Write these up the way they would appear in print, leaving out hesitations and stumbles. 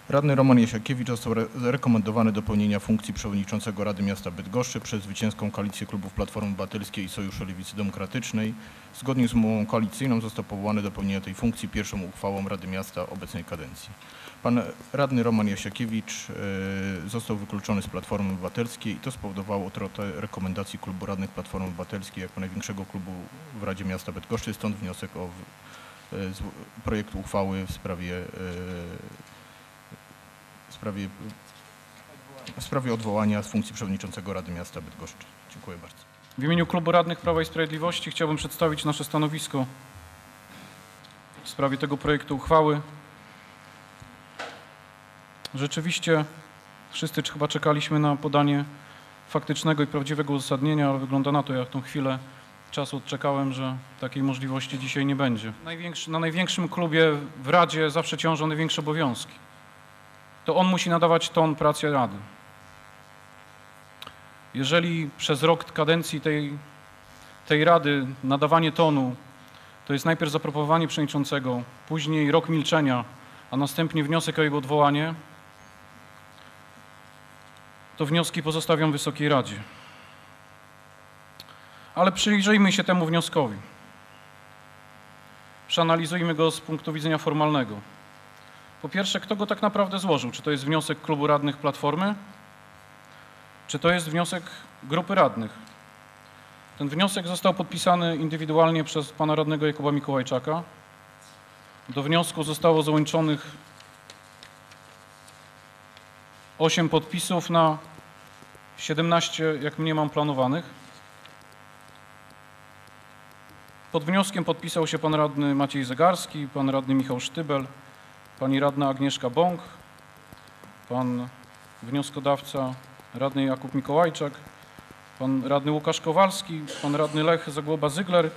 Radny Roman Jasiakiewicz został rekomendowany do pełnienia funkcji przewodniczącego Rady Miasta Bydgoszczy przez zwycięską koalicję klubów Platformy Obywatelskiej i Sojuszu Lewicy Demokratycznej. Zgodnie z umową koalicyjną został powołany do pełnienia tej funkcji pierwszą uchwałą Rady Miasta obecnej kadencji. Pan radny Roman Jasiakiewicz został wykluczony z Platformy Obywatelskiej i to spowodowało utratę rekomendacji klubu radnych Platformy Obywatelskiej jako największego klubu w Radzie Miasta Bydgoszczy, stąd wniosek o projekt uchwały w sprawie odwołania z funkcji przewodniczącego Rady Miasta Bydgoszczy. Dziękuję bardzo. W imieniu Klubu Radnych Prawa i Sprawiedliwości chciałbym przedstawić nasze stanowisko w sprawie tego projektu uchwały. Rzeczywiście wszyscy chyba czekaliśmy na podanie faktycznego i prawdziwego uzasadnienia, ale wygląda na to, jak tą chwilę czasu odczekałem, że takiej możliwości dzisiaj nie będzie. Na największym klubie w Radzie zawsze ciążą największe obowiązki. To on musi nadawać ton pracy Rady. Jeżeli przez rok kadencji tej Rady nadawanie tonu to jest najpierw zaproponowanie przewodniczącego, później rok milczenia, a następnie wniosek o jego odwołanie, to wnioski pozostawiam Wysokiej Radzie. Ale przyjrzyjmy się temu wnioskowi. Przeanalizujmy go z punktu widzenia formalnego. Po pierwsze, kto go tak naprawdę złożył? Czy to jest wniosek Klubu Radnych Platformy? Czy to jest wniosek grupy radnych? Ten wniosek został podpisany indywidualnie przez pana radnego Jakuba Mikołajczaka. Do wniosku zostało załączonych 8 podpisów na 17, jak mniemam, planowanych. Pod wnioskiem podpisał się pan radny Maciej Zegarski, pan radny Michał Sztybel, pani radna Agnieszka Bąk, pan wnioskodawca radny Jakub Mikołajczak, pan radny Łukasz Kowalski, pan radny Lech Zagłoba-Zygler,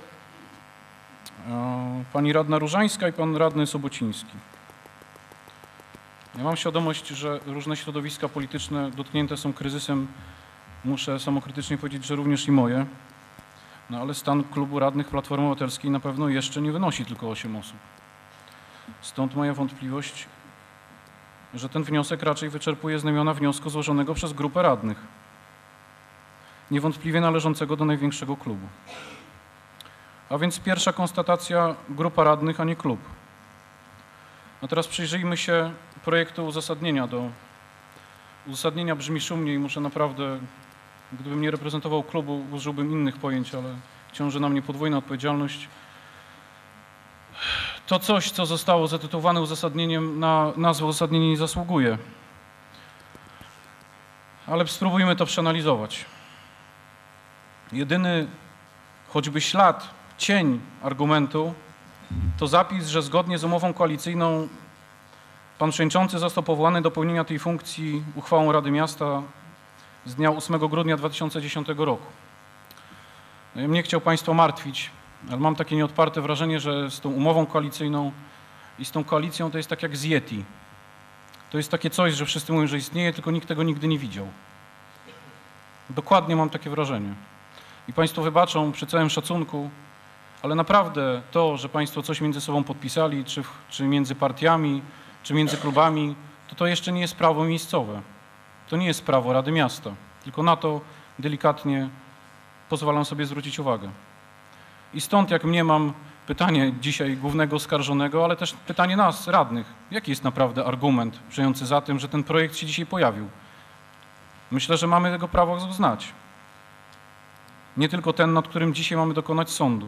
pani radna Różańska i pan radny Sobociński. Ja mam świadomość, że różne środowiska polityczne dotknięte są kryzysem. Muszę samokrytycznie powiedzieć, że również i moje. No ale stan klubu radnych Platformy Obywatelskiej na pewno jeszcze nie wynosi tylko 8 osób. Stąd moja wątpliwość, że ten wniosek raczej wyczerpuje znamiona wniosku złożonego przez grupę radnych, niewątpliwie należącego do największego klubu. A więc pierwsza konstatacja: grupa radnych, a nie klub. No teraz przyjrzyjmy się projektu uzasadnienia. Uzasadnienia brzmi szumnie i muszę naprawdę, gdybym nie reprezentował klubu, użyłbym innych pojęć, ale ciąży na mnie podwójna odpowiedzialność. To coś, co zostało zatytułowane uzasadnieniem, na nazwę uzasadnienie nie zasługuje. Ale spróbujmy to przeanalizować. Jedyny choćby ślad, cień argumentu to zapis, że zgodnie z umową koalicyjną pan przewodniczący został powołany do pełnienia tej funkcji uchwałą Rady Miasta z dnia 8 grudnia 2010 roku. No ja bym nie chciał państwa martwić, ale mam takie nieodparte wrażenie, że z tą umową koalicyjną i z tą koalicją to jest tak jak z Yeti. To jest takie coś, że wszyscy mówią, że istnieje, tylko nikt tego nigdy nie widział. Dokładnie mam takie wrażenie. I państwo wybaczą przy całym szacunku, ale naprawdę to, że państwo coś między sobą podpisali, czy między partiami, czy między klubami, to jeszcze nie jest prawo miejscowe. To nie jest prawo Rady Miasta. Tylko na to delikatnie pozwalam sobie zwrócić uwagę. I stąd, jak mniemam, pytanie dzisiaj głównego oskarżonego, ale też pytanie nas, radnych. Jaki jest naprawdę argument stojący za tym, że ten projekt się dzisiaj pojawił? Myślę, że mamy tego prawo znać. Nie tylko ten, nad którym dzisiaj mamy dokonać sądu.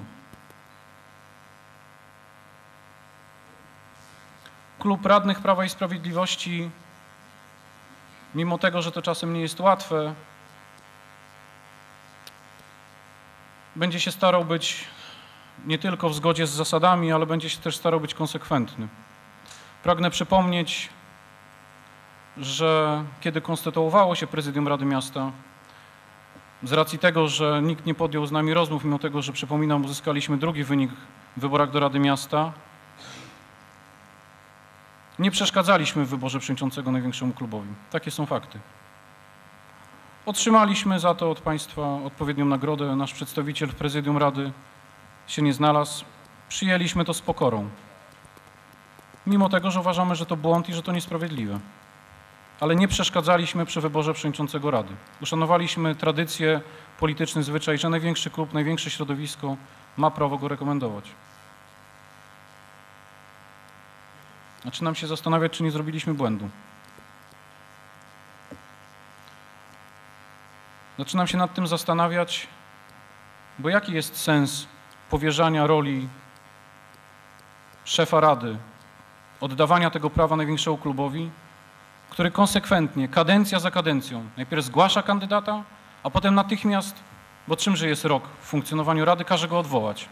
Klub Radnych Prawa i Sprawiedliwości, mimo tego, że to czasem nie jest łatwe, będzie się starał być nie tylko w zgodzie z zasadami, ale będzie się też starał być konsekwentny. Pragnę przypomnieć, że kiedy konstytuowało się Prezydium Rady Miasta, z racji tego, że nikt nie podjął z nami rozmów, mimo tego, że przypominam, uzyskaliśmy drugi wynik w wyborach do Rady Miasta, nie przeszkadzaliśmy w wyborze przewodniczącego największemu klubowi. Takie są fakty. Otrzymaliśmy za to od państwa odpowiednią nagrodę. Nasz przedstawiciel w prezydium Rady się nie znalazł. Przyjęliśmy to z pokorą. mimo tego, że uważamy, że to błąd i że to niesprawiedliwe. Ale nie przeszkadzaliśmy przy wyborze przewodniczącego Rady. Uszanowaliśmy tradycję, polityczny zwyczaj, że największy klub, największe środowisko ma prawo go rekomendować. Zaczynam się zastanawiać, czy nie zrobiliśmy błędu. Zaczynam się nad tym zastanawiać, bo jaki jest sens powierzania roli szefa Rady, oddawania tego prawa największemu klubowi, który konsekwentnie, kadencja za kadencją, najpierw zgłasza kandydata, a potem natychmiast, bo czymże jest rok w funkcjonowaniu Rady, każe go odwołać.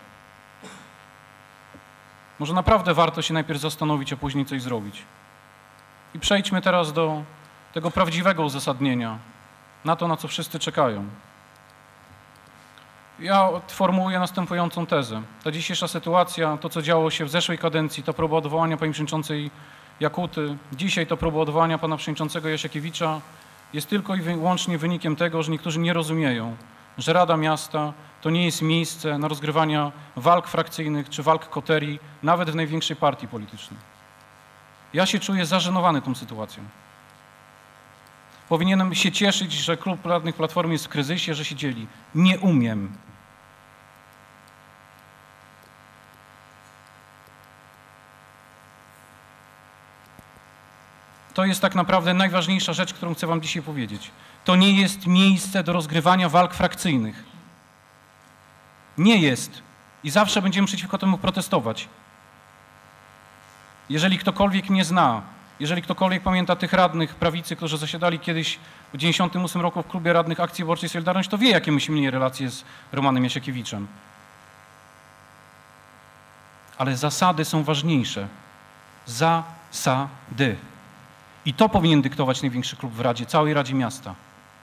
Może naprawdę warto się najpierw zastanowić, a później coś zrobić. I przejdźmy teraz do tego prawdziwego uzasadnienia, na to, na co wszyscy czekają. Ja formułuję następującą tezę. Ta dzisiejsza sytuacja, to co działo się w zeszłej kadencji, to próba odwołania pani przewodniczącej Jakuty, dzisiaj to próba odwołania pana przewodniczącego Jasiakiewicza jest tylko i wyłącznie wynikiem tego, że niektórzy nie rozumieją, że Rada Miasta to nie jest miejsce na rozgrywanie walk frakcyjnych czy walk koterii, nawet w największej partii politycznej. Ja się czuję zażenowany tą sytuacją. Powinienem się cieszyć, że klub radnych Platformy jest w kryzysie, że się dzieli. Nie umiem. To jest tak naprawdę najważniejsza rzecz, którą chcę wam dzisiaj powiedzieć. To nie jest miejsce do rozgrywania walk frakcyjnych. Nie jest. I zawsze będziemy przeciwko temu protestować. Jeżeli ktokolwiek mnie zna, jeżeli ktokolwiek pamięta tych radnych prawicy, którzy zasiadali kiedyś w 1998 roku w klubie radnych Akcji Wyborczej Solidarność, to wie, jakie myśmy mieli relacje z Romanem Jasieckiewiczem. Ale zasady są ważniejsze. Zasady. I to powinien dyktować największy klub w Radzie, całej Radzie Miasta.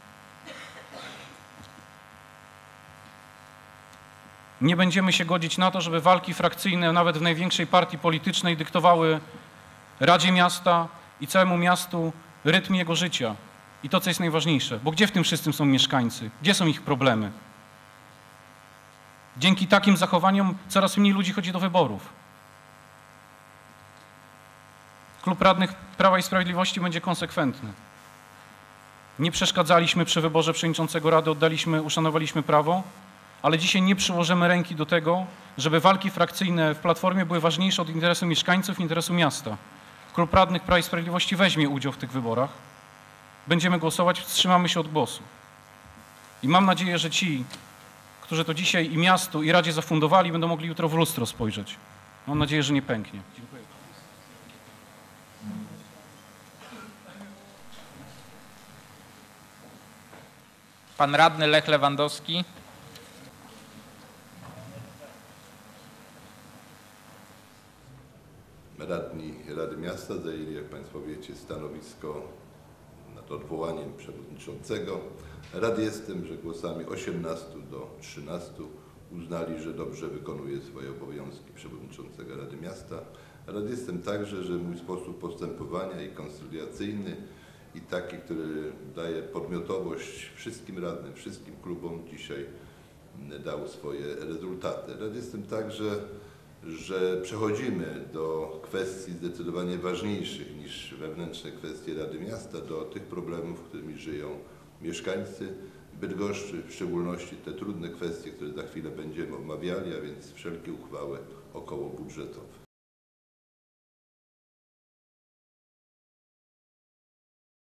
Nie będziemy się godzić na to, żeby walki frakcyjne nawet w największej partii politycznej dyktowały Radzie Miasta i całemu miastu rytm jego życia. I to, co jest najważniejsze, bo gdzie w tym wszystkim są mieszkańcy? Gdzie są ich problemy? Dzięki takim zachowaniom coraz mniej ludzi chodzi do wyborów. Klub radnych Prawa i Sprawiedliwości będzie konsekwentny. Nie przeszkadzaliśmy przy wyborze przewodniczącego Rady, uszanowaliśmy prawo, ale dzisiaj nie przyłożymy ręki do tego, żeby walki frakcyjne w Platformie były ważniejsze od interesu mieszkańców, interesu miasta. Klub radnych Prawa i Sprawiedliwości weźmie udział w tych wyborach. Będziemy głosować, wstrzymamy się od głosu. I mam nadzieję, że ci, którzy to dzisiaj i miastu, i Radzie zafundowali, będą mogli jutro w lustro spojrzeć. Mam nadzieję, że nie pęknie. Dziękuję. Pan radny Lech Lewandowski. Radni Rady Miasta zajęli, jak Państwo wiecie, stanowisko nad odwołaniem przewodniczącego. Rad jestem, że głosami 18 do 13 uznali, że dobrze wykonuje swoje obowiązki przewodniczącego Rady Miasta. Rad jestem także, że mój sposób postępowania i koncyliacyjny i taki, który daje podmiotowość wszystkim radnym, wszystkim klubom, dzisiaj dał swoje rezultaty. Rad jestem także, że przechodzimy do kwestii zdecydowanie ważniejszych niż wewnętrzne kwestie Rady Miasta, do tych problemów, którymi żyją mieszkańcy Bydgoszczy, w szczególności te trudne kwestie, które za chwilę będziemy omawiali, a więc wszelkie uchwały okołobudżetowe.